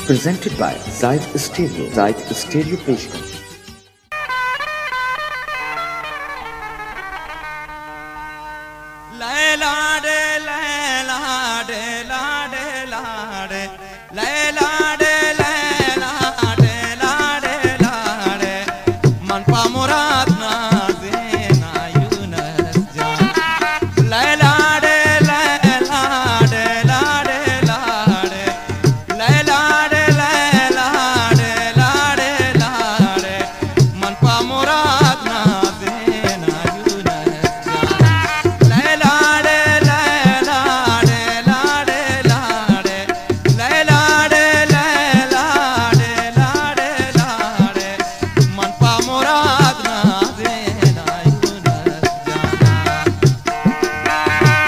Presented by Zaid Stereo. Zaid Stereo पेशकश। लैलाडे लैलाडे लाडे लाडे लैलाडे लैलाडे लाडे लाडे मन पा मुराद ना देना यूनस जान लैलाडे लैलाडे लाडे लाडे लैलाडे लैलाडे लाडे लाडे मन पा मुराद ना देना यूनस जान लैलाडे लैलाडे लाडे लाडे लैलाडे लैलाडे लाडे लाडे मन पा मुराद ना देना यूनस जान।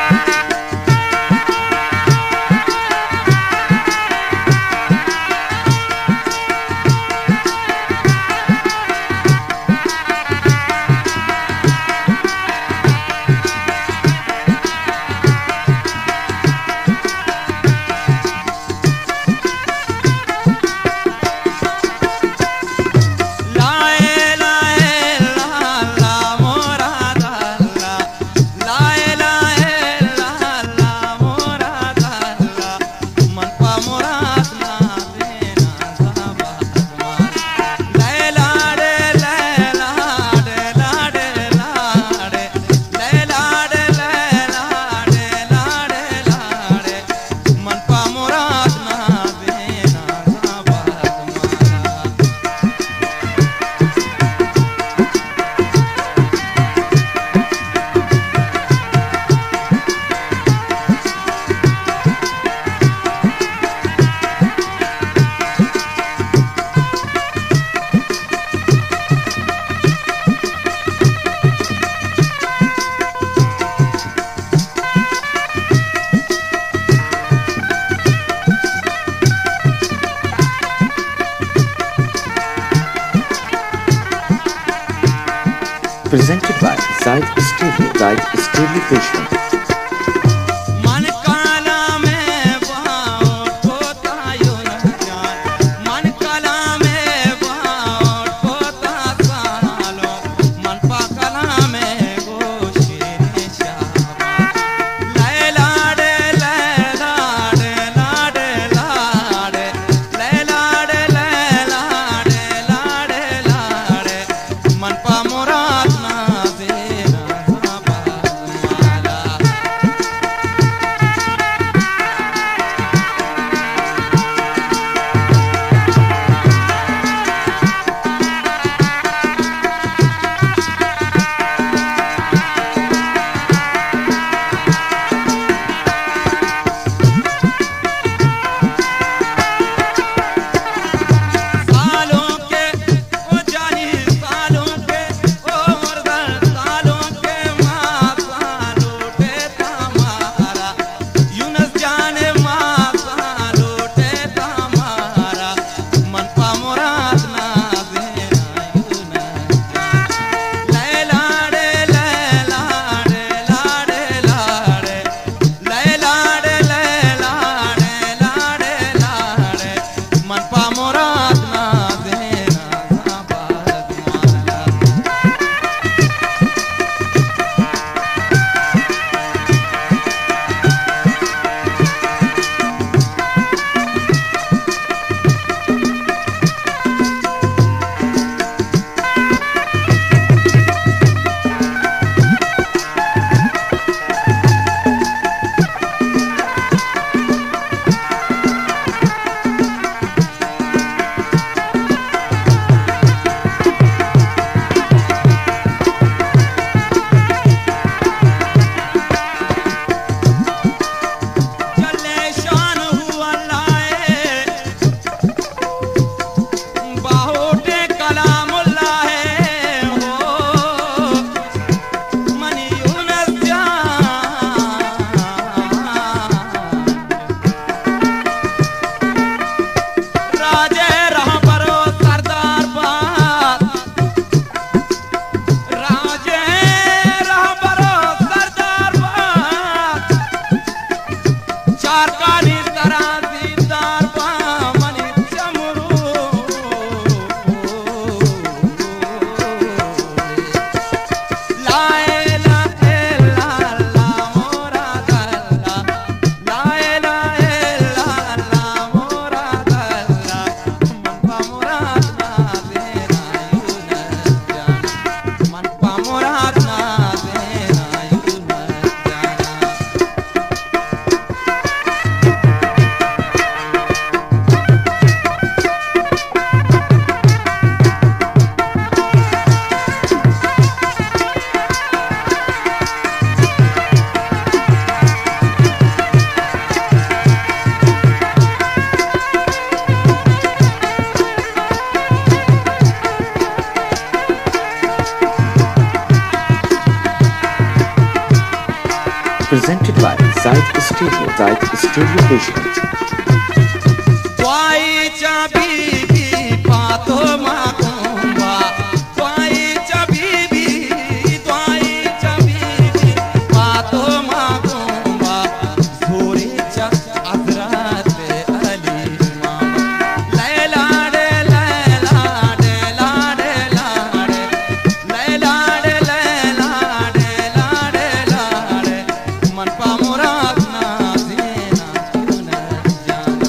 लाए लाए ला ला मुराद अल्लाह लाए लाए ला ला मुराद अल्लाह मन पा मुराद ना देना ज़बान लैलाडे लैलाडे लाडे लाडे लैलाडे लैलाडे लाडे लाडे मन पा मुराद ना देना ज़बान। Presented by Zaid Stereo. Zaid Stereo पेशकश। मन काला में बाहों ठोता यूनस जान मन काला में बाहों ठोता सालो मन पा काला में गोशी निशान लैलाडे लैलाडे लाडे लाडे लैलाडे लैलाडे लाडे लाडे मन पा मुराद ना देना ज़बान। Zait Studio Vision. Twai chabibi pato makumba, twai chabibi pato makumba, zuri cha azrat ali mama, Laila de Laila de la de la de, Laila de Laila de la de la de, man pa murad na zina kuna jana.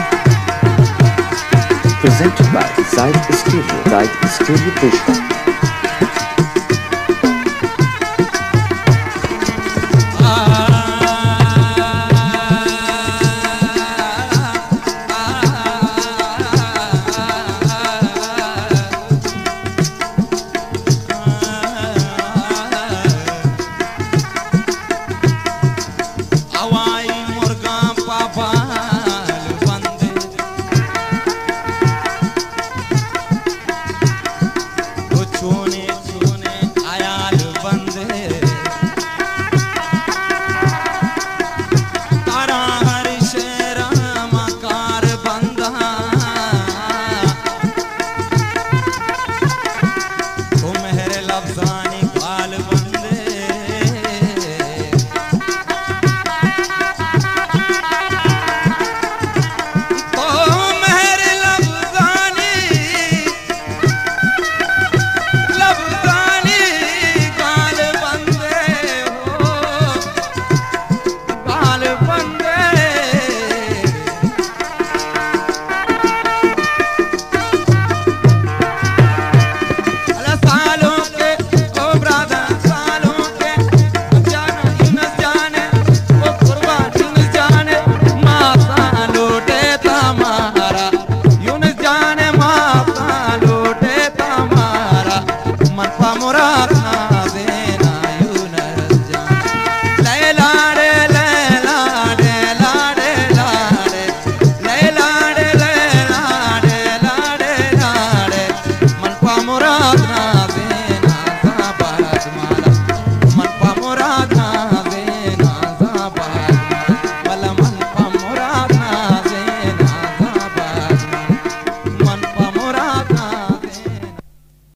Presented by Zait Studio Vision.